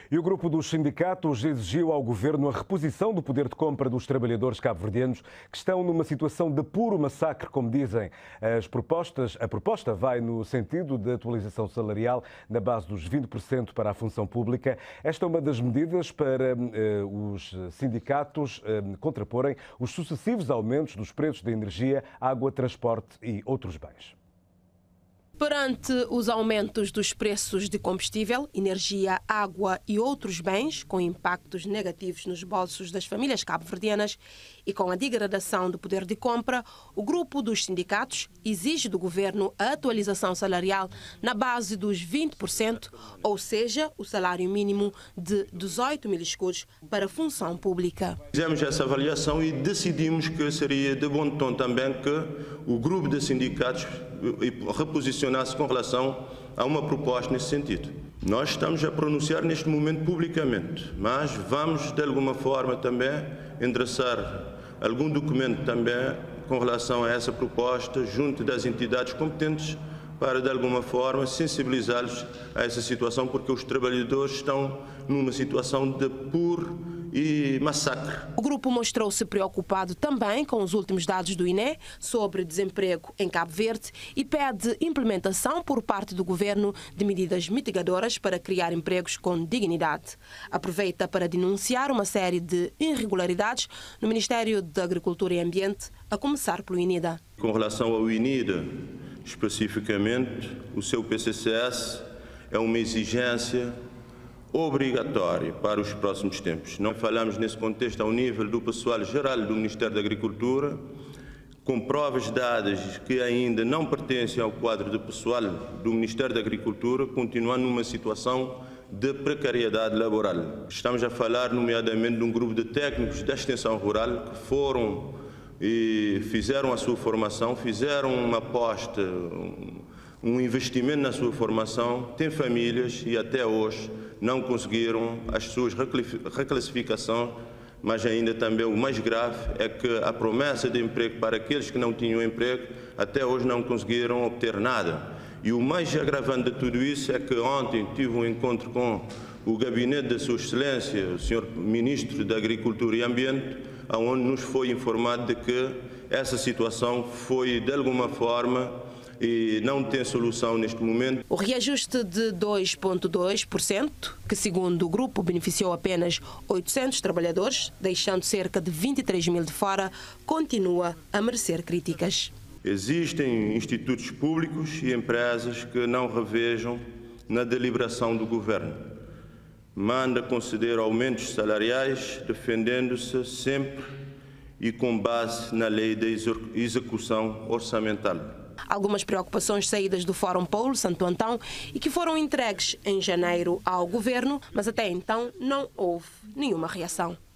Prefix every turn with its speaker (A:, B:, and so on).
A: E o grupo dos sindicatos exigiu ao governo a reposição do poder de compra dos trabalhadores cabo-verdianos que estão numa situação de puro massacre, como dizem as propostas. A proposta vai no sentido de atualização salarial na base dos 20% para a função pública. Esta é uma das medidas para os sindicatos contraporem os sucessivos aumentos dos preços da energia, água, transporte e outros bens.
B: Perante os aumentos dos preços de combustível, energia, água e outros bens, com impactos negativos nos bolsos das famílias cabo-verdianas e com a degradação do poder de compra, o grupo dos sindicatos exige do governo a atualização salarial na base dos 20%, ou seja, o salário mínimo de 18 mil escudos para a função pública.
C: Fizemos essa avaliação e decidimos que seria de bom tom também que o grupo de sindicatos reposicionasse com relação a uma proposta nesse sentido. Nós estamos a pronunciar neste momento publicamente, mas vamos de alguma forma também endereçar algum documento também com relação a essa proposta junto das entidades competentes para de alguma forma sensibilizá-los a essa situação, porque os trabalhadores estão numa situação de puro e massacre.
B: O grupo mostrou-se preocupado também com os últimos dados do INE sobre desemprego em Cabo Verde e pede implementação por parte do governo de medidas mitigadoras para criar empregos com dignidade. Aproveita para denunciar uma série de irregularidades no Ministério da Agricultura e Ambiente, a começar pelo INIDA.
C: Com relação ao INIDA, especificamente, o seu PCCS é uma exigência obrigatório para os próximos tempos. Não falamos nesse contexto ao nível do pessoal geral do Ministério da Agricultura, com provas dadas que ainda não pertencem ao quadro do pessoal do Ministério da Agricultura, continuando numa situação de precariedade laboral. Estamos a falar, nomeadamente, de um grupo de técnicos da extensão rural que foram e fizeram a sua formação, fizeram uma aposta, um investimento na sua formação, têm famílias e até hoje não conseguiram as suas reclassificações, mas ainda também o mais grave é que a promessa de emprego para aqueles que não tinham emprego até hoje não conseguiram obter nada. E o mais agravante de tudo isso é que ontem tive um encontro com o gabinete da Sua Excelência, o Sr. Ministro da Agricultura e Ambiente, onde nos foi informado de que essa situação foi de alguma forma e não tem solução neste momento.
B: O reajuste de 2,2%, que segundo o grupo beneficiou apenas 800 trabalhadores, deixando cerca de 23 mil de fora, continua a merecer críticas.
C: Existem institutos públicos e empresas que não revejam na deliberação do governo. Manda conceder aumentos salariais, defendendo-se sempre e com base na lei da execução orçamental.
B: Algumas preocupações saídas do Fórum Polo Santo Antão e que foram entregues em janeiro ao governo, mas até então não houve nenhuma reação.